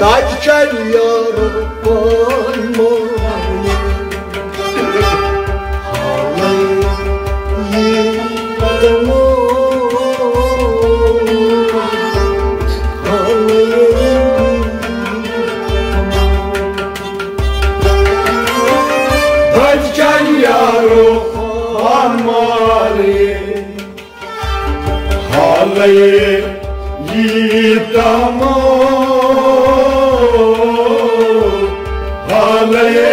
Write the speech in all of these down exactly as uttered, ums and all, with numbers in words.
Dajcan yarapan mani Halay yitamo Halay Dajcan yarapan mani Halay yitamo Halay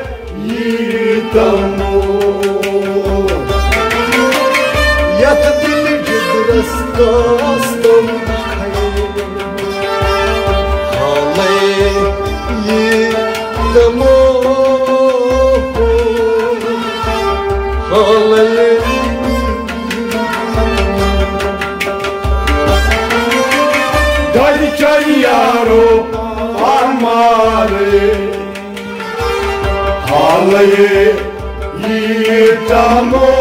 yitamo Yat dil gidras kastam Halay yitamo Halay Dajcan yaro armare Halay yitamo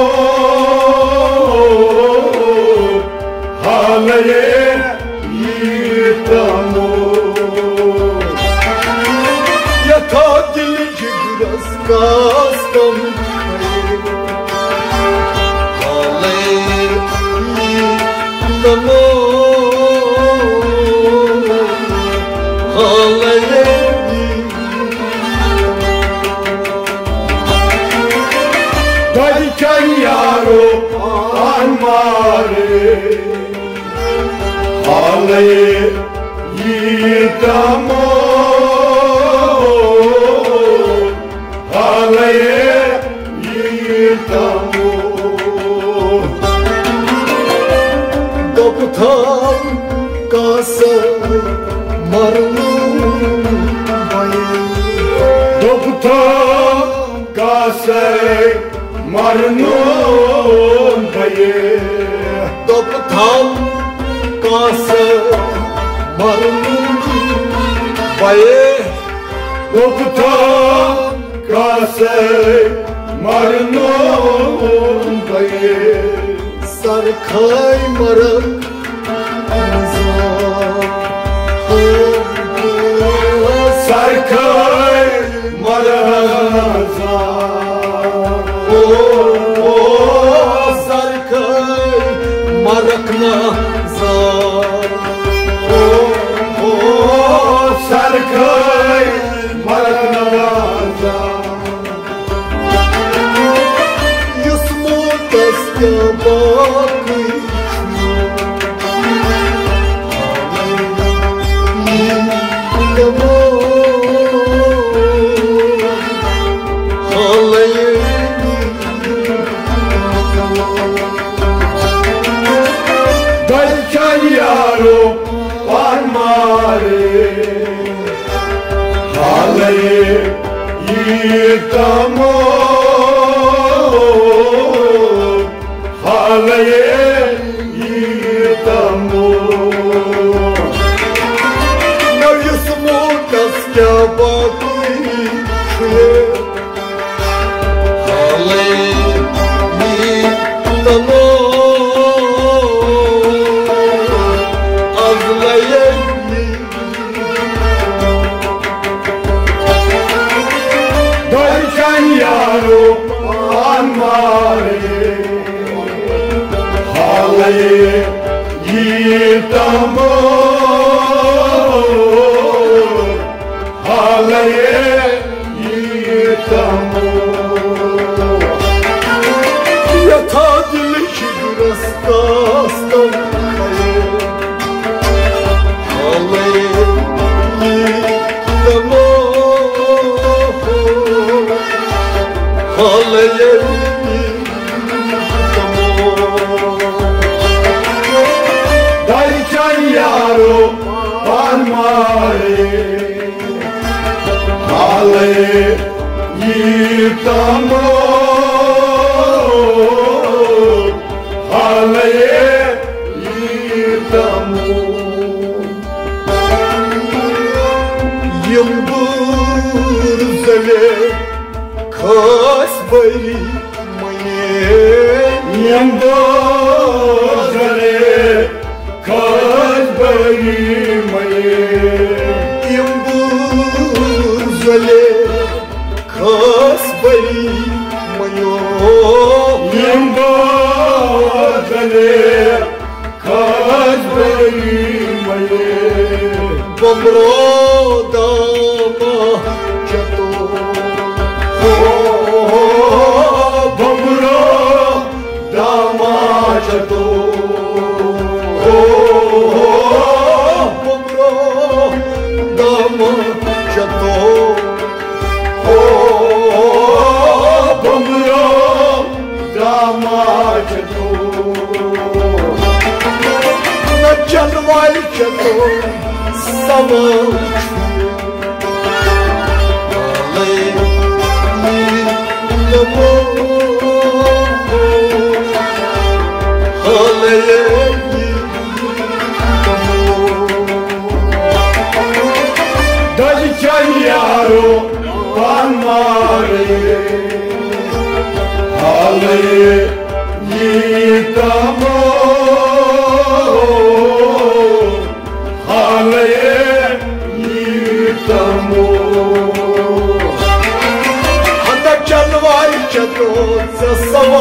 Halay yitamo Yata dil gidras kastam Halay yitamo Dajcan yaro anmare Halay yitamo Halay yitamo Doptan kasay marnum baye Doptan kasay marnum baye Doptan kasay marnum baye Doptan kasay marnum baye Sarkhay marak Sarkhay maraza Oh, oh, sarkhay marakna za Oh, oh, sarkhay marakna za Yusmo tasya baki Dajcan yaro armare Halay yitamo Halay yitamo Na yusmo tasya baki Halay yitamo Dajcan yaro anmare Halay yitamo Halay yitamo Yata dil gidras kastam Halay yitamo Halay yitamo Dajcan yaro armare Halay yitamo Halay yitamo Yambur zale kasbay maye Yambur zale kasbay maye Ambozale Kazbari Maye Bamro Dama Chato Bamro Dama Chato Bamro Dama Chato Bamro Dama Chato Na Janwal Chato Sama Dalican yaro Pan mare Halaye Yitamo Halaye Yitamo Handa Janwal Chato Sama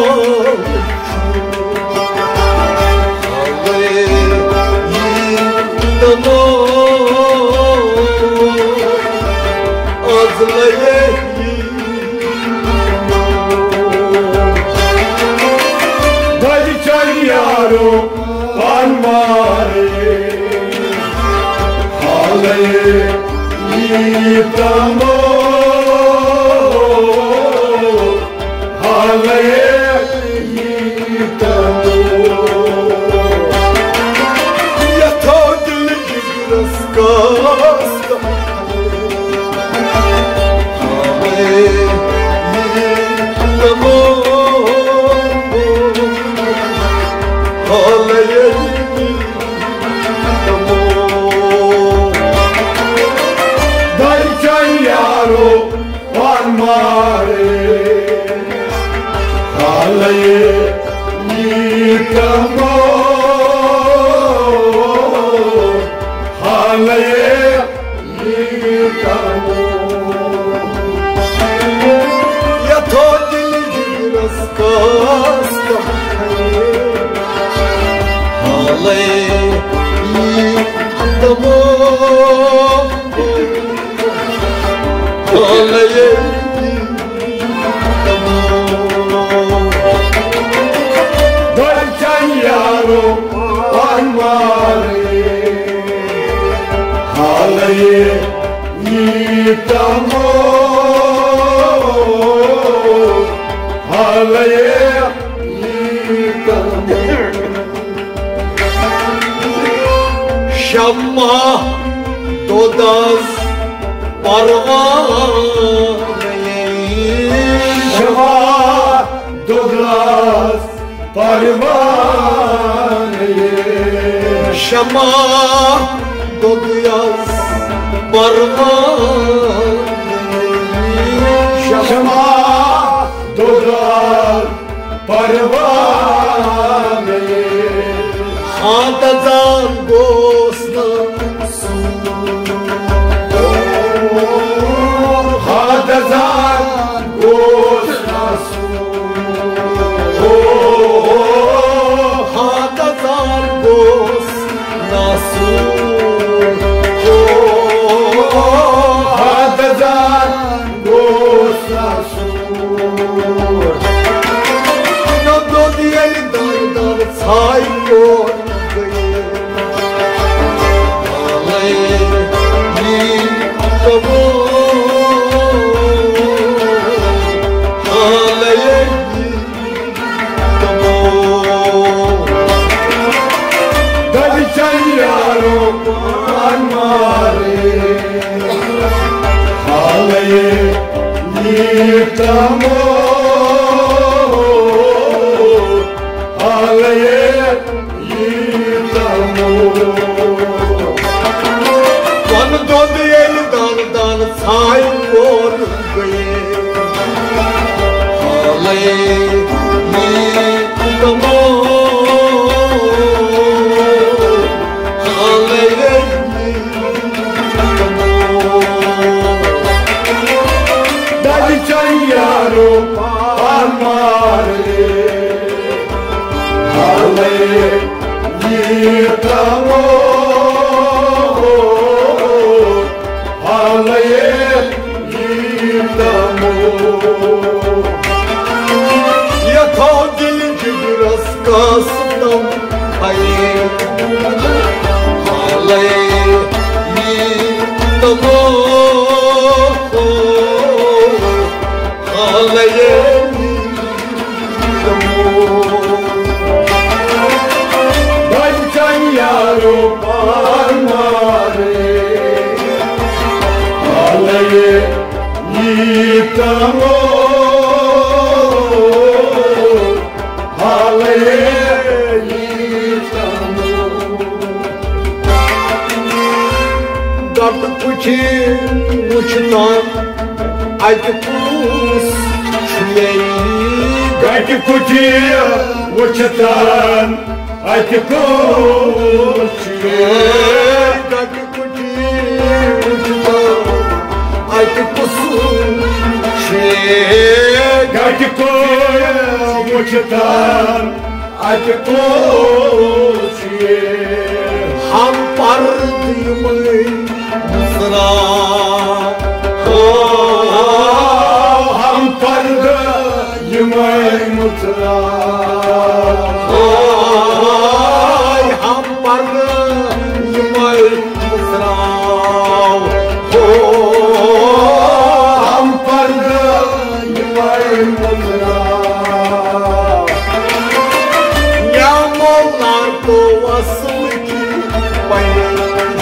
Dalican yaro Pan mare Halaye Yitamo Halaye Yitamo Dalican yaro Pan mare Halaye Yitamo Halaye Yitamo Ya to dil giras kasta Halaye Yitamo Halaye Dalican yaro Pan mare Halaye Yitamo Halaye Yitamo Şamma Dodaz Parvane Shama Douglas Parvane Şamma Dodaz Parvane Shama Douglas Parvane Hatazan Bosna Hadazan Gosnasu Hatazan Bosna Hadazan Gosnasu No do diel dar dar sayyor Dalican yaro Pan mare Halaye Yitamo Halaye Yitamo One do diel dar dar sayyor Dalican yaro Pan mare kastam haye hale yitamo hale yitamo Bancan yaro parmare hale yitamo Uçtan acı kus Gati kuti uçtan acı kus Gati kuti uçtan acı kus Gati kuti uçtan acı kus Ham pardıyım Mısra Ham parda yımay mutra Ham parda yımay Mısra Ham parda yımay mutra Yağmurlar doğasın ki bayır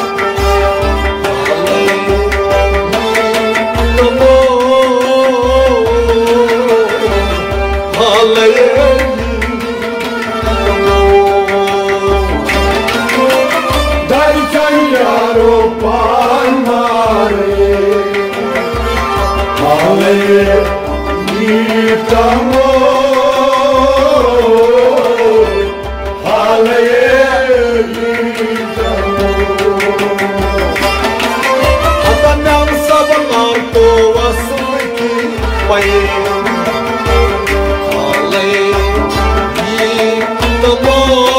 Darcan yaro parmare hale yitamo hale yitamo Atanam sabahlar doğasın ki bayır hale yitamo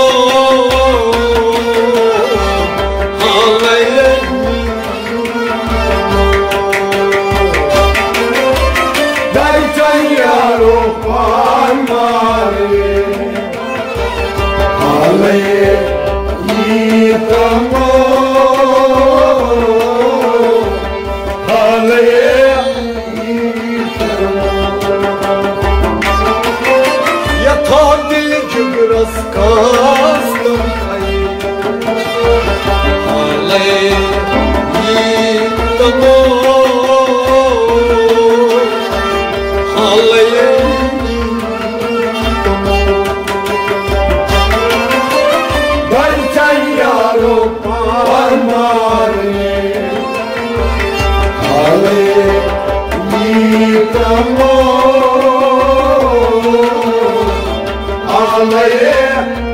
Darcan yaro parmare hale yitamo hale yitamo Yatan dil cübras kastım hale yitamo hale Darcan yaro parmare hale yitamo hale